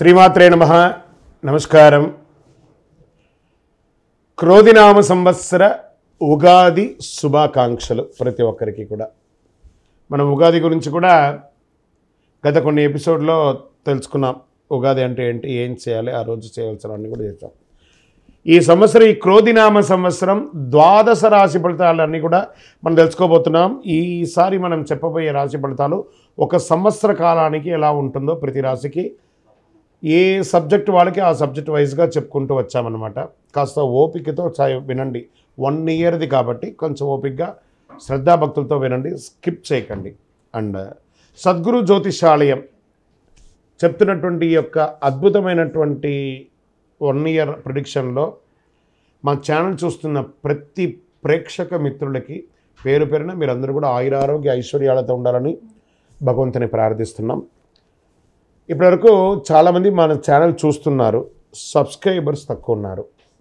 శ్రీమాత్రే నమః. నమస్కారం. క్రోధినామ సంవత్సర ఉగాది శుభాకాంక్షలు ప్రతి ఒక్కరికి కూడా. మనం ఉగాది గురించి కూడా గత కొన్ని ఎపిసోడ్లో తెలుసుకున్నాం. ఉగాది అంటే ఏంటి, ఏం చేయాలి, ఆ రోజు చేయవలసినవన్నీ కూడా చేస్తాం. ఈ సంవత్సరం, ఈ క్రోధినామ సంవత్సరం ద్వాదశ రాశి ఫలితాలన్నీ కూడా మనం తెలుసుకోబోతున్నాం. ఈసారి మనం చెప్పబోయే రాశి ఫలితాలు ఒక సంవత్సర కాలానికి ఎలా ఉంటుందో, ప్రతి రాశికి ఏ సబ్జెక్ట్ వాళ్ళకి ఆ సబ్జెక్ట్ వైజ్గా చెప్పుకుంటూ వచ్చామన్నమాట. కాస్త ఓపికతో వినండి. 1 ఇయర్ది కాబట్టి కొంచెం ఓపికగా శ్రద్ధాభక్తులతో వినండి, స్కిప్ చేయకండి. అండ్ సద్గురు జ్యోతిషాలయం చెప్తున్నటువంటి ఈ యొక్క అద్భుతమైనటువంటి 1 ఇయర్ ప్రిడిక్షన్లో మా ఛానల్ చూస్తున్న ప్రతి ప్రేక్షక మిత్రులకి పేరు పేరున మీరందరూ కూడా ఆయురారోగ్య ఐశ్వర్యాలతో ఉండాలని భగవంతుని ప్రార్థిస్తున్నాం. ఇప్పటివరకు చాలామంది మన ఛానల్ చూస్తున్నారు, సబ్స్క్రైబర్స్ తక్కువ ఉన్నారు.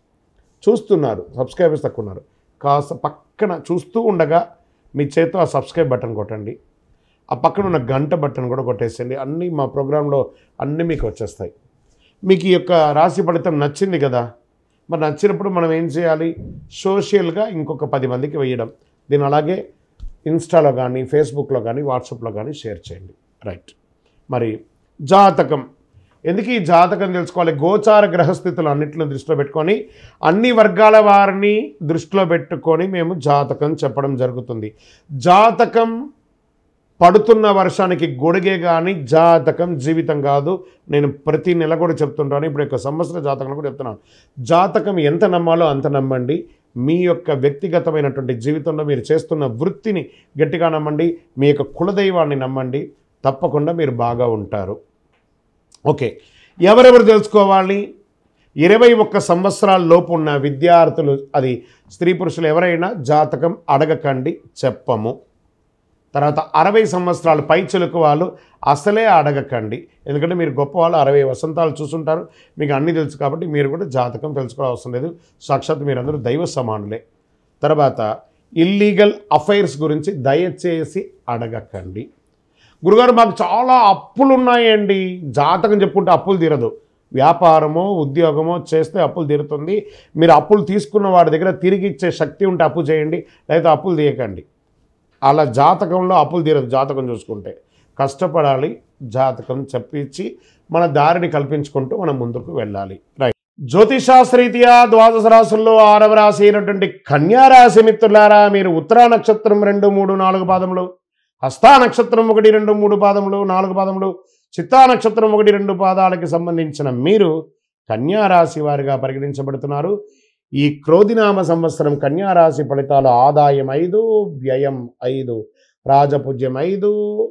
సబ్స్క్రైబర్స్ తక్కువ ఉన్నారు. కాస్త పక్కన చూస్తూ ఉండగా మీ చేతితో ఆ సబ్స్క్రైబ్ బటన్ కొట్టండి. ఆ పక్కన ఉన్న గంట బటన్ కూడా కొట్టేసేయండి. అన్నీ మా ప్రోగ్రాంలో అన్నీ మీకు వచ్చేస్తాయి. మీకు ఈ యొక్క రాశి ఫలితం నచ్చింది కదా, మరి నచ్చినప్పుడు మనం ఏం చేయాలి? సోషల్గా ఇంకొక 10 మందికి వేయడం. దీన్ని అలాగే ఇన్స్టాలో కానీ, ఫేస్బుక్లో కానీ, వాట్సాప్లో కానీ షేర్ చేయండి. రైట్. మరి జాతకం ఎందుకు ఈ జాతకం తెలుసుకోవాలి? గోచార గ్రహస్థితులు అన్నింటిని దృష్టిలో పెట్టుకొని, అన్ని వర్గాల వారిని దృష్టిలో పెట్టుకొని మేము జాతకం చెప్పడం జరుగుతుంది. జాతకం పడుతున్న వర్షానికి గొడుగే కానీ జాతకం జీవితం కాదు. నేను ప్రతి నెల కూడా చెప్తుంటాను. ఇప్పుడు యొక్క సంవత్సర జాతకం కూడా చెప్తున్నాను. జాతకం ఎంత నమ్మాలో అంత నమ్మండి. మీ యొక్క వ్యక్తిగతమైనటువంటి జీవితంలో మీరు చేస్తున్న వృత్తిని గట్టిగా నమ్మండి. మీ యొక్క కులదైవాన్ని నమ్మండి. తప్పకుండా మీరు బాగా ఉంటారు. ఓకే, ఎవరెవరు తెలుసుకోవాలి? 21 సంవత్సరాల లోపు ఉన్న విద్యార్థులు, అది స్త్రీ పురుషులు ఎవరైనా జాతకం అడగకండి, చెప్పము. తర్వాత 60 సంవత్సరాలు పై చిలుకు వాళ్ళు అసలే అడగకండి. ఎందుకంటే మీరు గొప్పవాళ్ళు, 60 వసంతాలు చూసుంటారు, మీకు అన్నీ తెలుసు కాబట్టి మీరు కూడా జాతకం తెలుసుకోవాల్సిన అవసరం లేదు. సాక్షాత్ మీరందరూ దైవ సమానులే. తర్వాత ఇల్లీగల్ అఫైర్స్ గురించి దయచేసి అడగకండి. గురుగారు మాకు చాలా అప్పులు ఉన్నాయండి. జాతకం చెప్పుకుంటే అప్పులు తీరదు. వ్యాపారమో ఉద్యోగమో చేస్తే అప్పులు తీరుతుంది. మీరు అప్పులు తీసుకున్న వాడి దగ్గర తిరిగి ఇచ్చే శక్తి ఉంటే అప్పు చేయండి, లేకపోతే అప్పులు తీయకండి. అలా జాతకంలో అప్పులు తీరదు. జాతకం చూసుకుంటే కష్టపడాలి. జాతకం చెప్పించి మన దారిని కల్పించుకుంటూ మనం ముందుకు వెళ్ళాలి. రైట్. జ్యోతిషాస్త్రరీత్యా ద్వాదశ రాశుల్లో 6వ రాశి అయినటువంటి కన్యా రాశి మిత్రులారా, మీరు ఉత్తరా నక్షత్రం 2, 3, 4 పాదములు, హస్తా నక్షత్రం 1, 2, 3 పాదములు, 4 పాదములు, చిత్తా నక్షత్రం 1, 2 పాదాలకి సంబంధించిన మీరు కన్యా రాశి వారిగా పరిగణించబడుతున్నారు. ఈ క్రోధినామ సంవత్సరం కన్యా రాశి ఫలితాలు: ఆదాయం 5, వ్యయం 5, రాజపూజ్యం 5,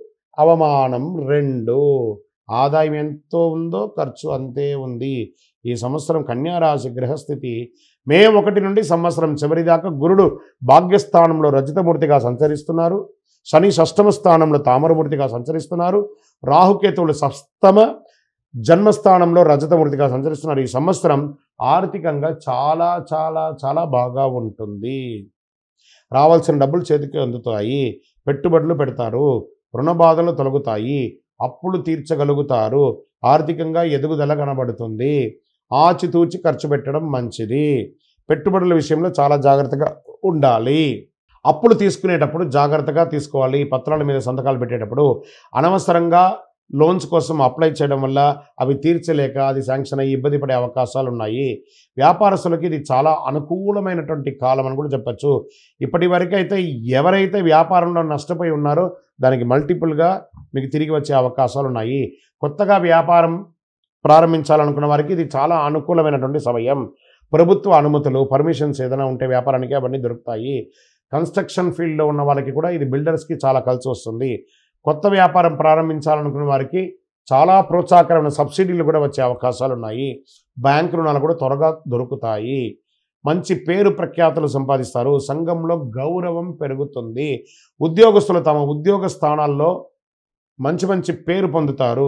అవమానం 2. ఆదాయం ఎంతో ఉందో ఖర్చు అంతే ఉంది. ఈ సంవత్సరం కన్యా రాశి గ్రహస్థితి మే 1 నుండి సంవత్సరం చివరి దాకా గురుడు భాగ్యస్థానంలో రజితమూర్తిగా సంచరిస్తున్నారు. శని షష్టమ స్థానంలో తామరమూర్తిగా సంచరిస్తున్నారు. రాహుకేతువులు సప్తమ జన్మస్థానంలో రజతమూర్తిగా సంచరిస్తున్నారు. ఈ సంవత్సరం ఆర్థికంగా చాలా చాలా చాలా బాగా ఉంటుంది. రావాల్సిన డబ్బులు చేతికి అందుతాయి. పెట్టుబడులు పెడతారు. రుణ బాధలు తొలగుతాయి. అప్పులు తీర్చగలుగుతారు. ఆర్థికంగా ఎదుగుదల కనబడుతుంది. ఆచితూచి ఖర్చు పెట్టడం మంచిది. పెట్టుబడుల విషయంలో చాలా జాగ్రత్తగా ఉండాలి. అప్పులు తీసుకునేటప్పుడు జాగ్రత్తగా తీసుకోవాలి. పత్రాల మీద సంతకాలు పెట్టేటప్పుడు అనవసరంగా లోన్స్ కోసం అప్లై చేయడం వల్ల అవి తీర్చలేక అది శాంక్షన్ అయ్యి ఇబ్బంది పడే అవకాశాలు ఉన్నాయి. వ్యాపారస్తులకి ఇది చాలా అనుకూలమైనటువంటి కాలం అని కూడా చెప్పచ్చు. ఇప్పటి వరకు అయితే ఎవరైతే వ్యాపారంలో నష్టపోయి ఉన్నారో దానికి మల్టిపుల్గా మీకు తిరిగి వచ్చే అవకాశాలు ఉన్నాయి. కొత్తగా వ్యాపారం ప్రారంభించాలనుకున్న వారికి ఇది చాలా అనుకూలమైనటువంటి సమయం. ప్రభుత్వ అనుమతులు, పర్మిషన్స్ ఏదైనా ఉంటే వ్యాపారానికి అవన్నీ దొరుకుతాయి. కన్స్ట్రక్షన్ ఫీల్డ్లో ఉన్న వాళ్ళకి కూడా ఇది బిల్డర్స్కి చాలా కలిసి వస్తుంది. కొత్త వ్యాపారం ప్రారంభించాలనుకున్న వారికి చాలా ప్రోత్సాహకరమైన సబ్సిడీలు కూడా వచ్చే అవకాశాలు ఉన్నాయి. బ్యాంకు రుణాలు కూడా త్వరగా దొరుకుతాయి. మంచి పేరు ప్రఖ్యాతులు సంపాదిస్తారు. సంఘంలో గౌరవం పెరుగుతుంది. ఉద్యోగస్తులు తమ ఉద్యోగ స్థానాల్లో మంచి మంచి పేరు పొందుతారు.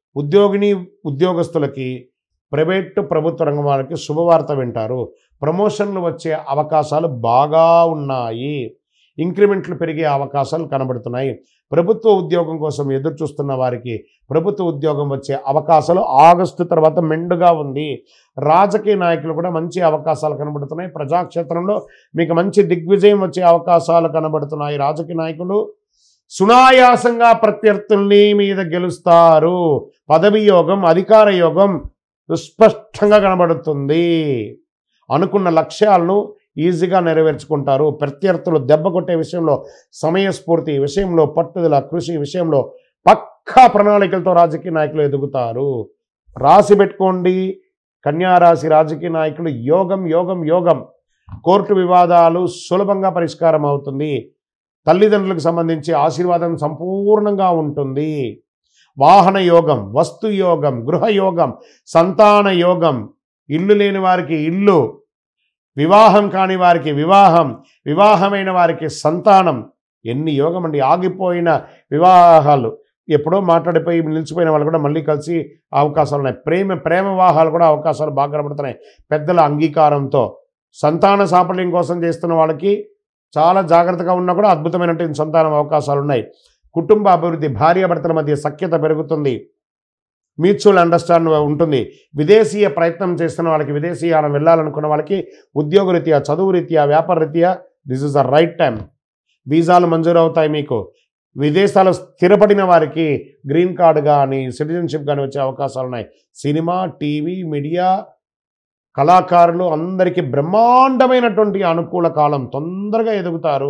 ఉద్యోగస్తులకి ప్రైవేటు ప్రభుత్వ రంగం వారికి శుభవార్త వింటారు. ప్రమోషన్లు వచ్చే అవకాశాలు బాగా ఉన్నాయి. ఇంక్రిమెంట్లు పెరిగే అవకాశాలు కనబడుతున్నాయి. ప్రభుత్వ ఉద్యోగం కోసం ఎదురు చూస్తున్న వారికి ప్రభుత్వ ఉద్యోగం వచ్చే అవకాశాలు ఆగస్టు తర్వాత మెండుగా ఉంది. రాజకీయ నాయకులు కూడా మంచి అవకాశాలు కనబడుతున్నాయి. ప్రజాక్షేత్రంలో మీకు మంచి దిగ్విజయం వచ్చే అవకాశాలు కనబడుతున్నాయి. రాజకీయ నాయకులు సునాయాసంగా ప్రత్యర్థుల్ని మీద గెలుస్తారు. పదవి యోగం, అధికార యోగం స్పష్టంగా కనబడుతుంది. అనుకున్న లక్ష్యాలను ఈజీగా నెరవేర్చుకుంటారు. ప్రత్యర్థులు దెబ్బ కొట్టే విషయంలో సమయస్ఫూర్తి విషయంలో, పట్టుదల, కృషి విషయంలో పక్కా ప్రణాళికలతో రాజకీయ నాయకులు ఎదుగుతారు. రాసి పెట్టుకోండి, కన్యారాశి రాజకీయ నాయకులు యోగం యోగం యోగం. కోర్టు వివాదాలు సులభంగా పరిష్కారం అవుతుంది. తల్లిదండ్రులకు సంబంధించి ఆశీర్వాదం సంపూర్ణంగా ఉంటుంది. వాహన యోగం, వస్తు యోగం, గృహ యోగం, సంతాన యోగం, ఇల్లు లేని వారికి ఇల్లు, వివాహం కాని వారికి వివాహం, వివాహమైన వారికి సంతానం. ఎన్ని యోగం అండి. ఆగిపోయిన వివాహాలు, ఎప్పుడో మాట్లాడిపోయి నిలిచిపోయిన వాళ్ళు కూడా మళ్ళీ కలిసి అవకాశాలు ఉన్నాయి. ప్రేమ వివాహాలు కూడా అవకాశాలు బాగా కనబడుతున్నాయి పెద్దల అంగీకారంతో. సంతాన సాఫల్యం కోసం చేస్తున్న వాళ్ళకి చాలా జాగ్రత్తగా ఉన్నా కూడా అద్భుతమైనటువంటి సంతానం అవకాశాలు ఉన్నాయి. కుటుంబ అభివృద్ధి, భార్యాభర్తల మధ్య సఖ్యత పెరుగుతుంది. మ్యూచువల్ అండర్స్టాండ్ ఉంటుంది. విదేశీయ ప్రయత్నం చేస్తున్న వాళ్ళకి, విదేశీయానం వెళ్ళాలనుకున్న వాళ్ళకి ఉద్యోగరీత్యా, చదువు రీత్యా, వ్యాపార రీత్యా this is the right time. వీసాలు మంజూరు అవుతాయి మీకు. విదేశాలు స్థిరపడిన వారికి గ్రీన్ కార్డు కానీ సిటిజన్షిప్ కానీ వచ్చే అవకాశాలు ఉన్నాయి. సినిమా, టీవీ, మీడియా, కళాకారులు అందరికీ బ్రహ్మాండమైనటువంటి అనుకూల కాలం. తొందరగా ఎదుగుతారు.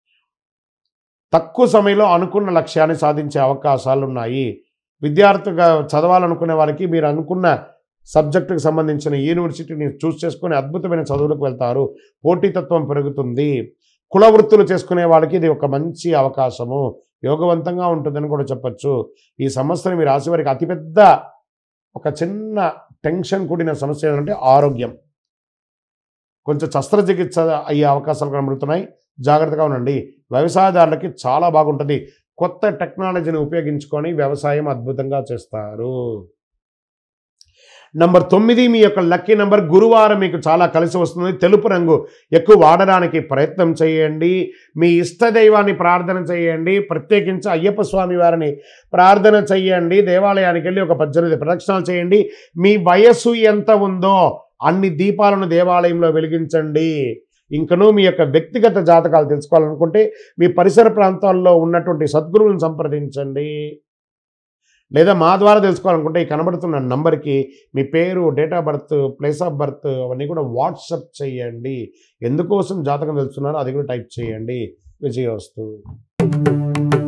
తక్కువ సమయంలో అనుకున్న లక్ష్యాన్ని సాధించే అవకాశాలు ఉన్నాయి. విద్యార్థిగా చదవాలనుకునే వారికి మీరు అనుకున్న సబ్జెక్టుకు సంబంధించిన యూనివర్సిటీని చూస్ చేసుకుని అద్భుతమైన చదువులకు వెళ్తారు. పోటీతత్వం పెరుగుతుంది. కుల వృత్తులు చేసుకునే వాళ్ళకి ఇది ఒక మంచి అవకాశము. యోగవంతంగా ఉంటుందని కూడా చెప్పచ్చు. ఈ సంవత్సరం మీ రాశి వారికి అతిపెద్ద ఒక చిన్న టెన్షన్ కూడిన సమస్య ఏంటంటే ఆరోగ్యం. కొంచెం శస్త్రచికిత్స అయ్యే అవకాశాలు కనబడుతున్నాయి. జాగ్రత్తగా ఉండండి. వ్యవసాయదారులకి చాలా బాగుంటుంది. కొత్త టెక్నాలజీని ఉపయోగించుకొని వ్యవసాయం అద్భుతంగా చేస్తారు. నంబర్ 9 మీ యొక్క లక్కీ నంబర్. గురువారం మీకు చాలా కలిసి వస్తుంది. తెలుపు రంగు ఎక్కువ వాడడానికి ప్రయత్నం చేయండి. మీ ఇష్టదైవాన్ని ప్రార్థన చేయండి. ప్రత్యేకించి అయ్యప్ప స్వామి వారిని ప్రార్థన చేయండి. దేవాలయానికి వెళ్ళి ఒక 18 ప్రదక్షిణాలు చేయండి. మీ వయస్సు ఎంత ఉందో అన్ని దీపాలను దేవాలయంలో వెలిగించండి. ఇంకనూ మీ యొక్క వ్యక్తిగత జాతకాలు తెలుసుకోవాలనుకుంటే మీ పరిసర ప్రాంతాల్లో ఉన్నటువంటి సద్గురువులను సంప్రదించండి. లేదా మా ద్వారా తెలుసుకోవాలనుకుంటే ఈ కనబడుతున్న నంబర్కి మీ పేరు, date of birth, place of birth అవన్నీ కూడా వాట్సప్ చేయండి. ఎందుకోసం జాతకం తెలుస్తున్నారో అది కూడా టైప్ చేయండి. విజయోస్తు.